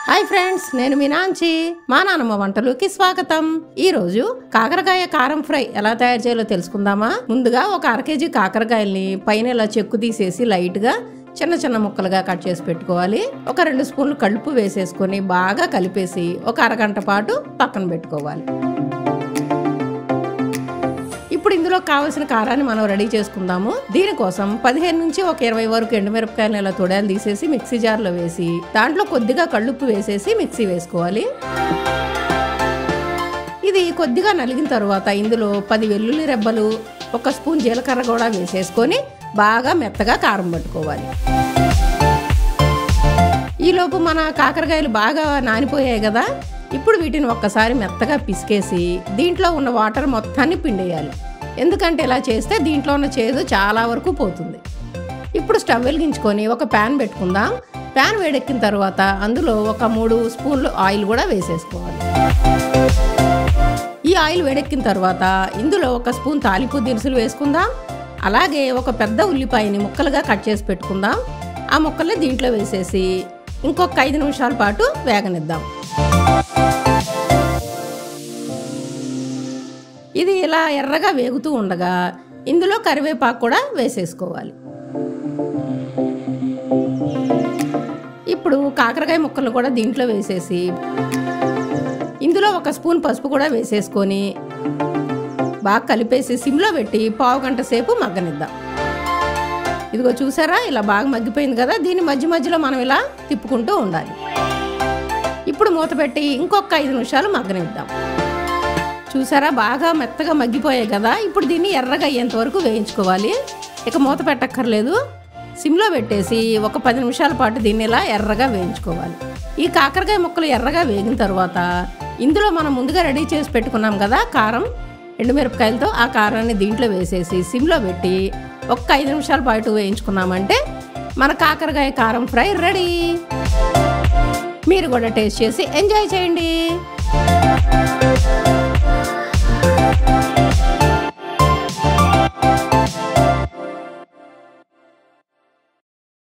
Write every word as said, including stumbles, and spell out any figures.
Hi friends, నేను మీనాంచి. మా నానమ్మ వంటలోకి స్వాగతం. ఈ రోజు కాకరకాయ కారం ఫ్రై ఎలా తయారు చేయాలో తెలుసుకుందామా? ముందుగా ఒక అర కేజీ కాకరకాయల్ని పైన ఇలా చెక్కు తీసేసి లైట్ గా చిన్న చిన్న ముక్కలుగా కట్ చేసి పెట్టుకోవాలి. ఒక రెండు స్పూన్లు కలుపు వేసేసుకొని బాగా కలిపేసి ఒక అరగంట పాటు పక్కన పెట్టుకోవాలి. ఇప్పుడు ఇందులో కావాల్సిన కారాన్ని మనం రెడీ చేసుకుందాము. దీనికోసం పదిహేను నుంచి ఒక ఇరవై వరకు ఎండుమిరపకాయలు ఇలా తొడాలు తీసేసి మిక్సీ జార్లో వేసి దాంట్లో కొద్దిగా కళ్ళుప్పు వేసేసి మిక్సీ వేసుకోవాలి. ఇది కొద్దిగా నలిగిన తర్వాత ఇందులో పది వెల్లుల్లి రెబ్బలు, ఒక స్పూన్ జీలకర్ర కూడా వేసేసుకొని బాగా మెత్తగా కారం పట్టుకోవాలి. ఈలోపు మన కాకరకాయలు బాగా నానిపోయాయి కదా, ఇప్పుడు వీటిని ఒక్కసారి మెత్తగా పిసికేసి దీంట్లో ఉన్న వాటర్ మొత్తాన్ని పిండేయాలి. ఎందుకంటే ఇలా చేస్తే దీంట్లో ఉన్న చేదు చాలా వరకు పోతుంది. ఇప్పుడు స్టవ్ వెలిగించుకొని ఒక ప్యాన్ పెట్టుకుందాం. ప్యాన్ వేడెక్కిన తర్వాత అందులో ఒక మూడు స్పూన్లు ఆయిల్ కూడా వేసేసుకోవాలి. ఈ ఆయిల్ వేడెక్కిన తర్వాత ఇందులో ఒక స్పూన్ తాలింపు దినుసులు వేసుకుందాం. అలాగే ఒక పెద్ద ఉల్లిపాయని ముక్కలుగా కట్ చేసి పెట్టుకుందాం. ఆ ముక్కల్ని దీంట్లో వేసేసి ఇంకొక ఐదు నిమిషాల పాటు వేగనిద్దాం. ఇది ఇలా ఎర్రగా వేగుతూ ఉండగా ఇందులో కరివేపాకు కూడా వేసేసుకోవాలి. ఇప్పుడు కాకరకాయ ముక్కలు కూడా దీంట్లో వేసేసి ఇందులో ఒక స్పూన్ పసుపు కూడా వేసేసుకొని బాగా కలిపేసి సిమ్లో పెట్టి పావు గంట సేపు మగ్గనిద్దాం. ఇదిగో చూసారా, ఇలా బాగా మగ్గిపోయింది కదా. దీని మధ్య మధ్యలో మనం ఇలా తిప్పుకుంటూ ఉండాలి. ఇప్పుడు మూత పెట్టి ఇంకొక ఐదు నిమిషాలు మగ్గనిద్దాం. చూసారా, బాగా మెత్తగా మగ్గిపోయాయి కదా. ఇప్పుడు దీన్ని ఎర్రగా అయ్యేంత వరకు వేయించుకోవాలి. ఇక మూత పెట్టక్కర్లేదు, సిమ్లో పెట్టేసి ఒక పది నిమిషాల పాటు దీన్ని ఇలా ఎర్రగా వేయించుకోవాలి. ఈ కాకరకాయ ముక్కలు ఎర్రగా వేగిన తర్వాత ఇందులో మనం ముందుగా రెడీ చేసి పెట్టుకున్నాం కదా కారం, ఎండుమిరపకాయలతో ఆ కారాన్ని దీంట్లో వేసేసి సిమ్లో పెట్టి ఒక్క ఐదు నిమిషాల పాటు వేయించుకున్నామంటే మన కాకరకాయ కారం ఫ్రై రెడీ. మీరు కూడా టేస్ట్ చేసి ఎంజాయ్ చేయండి.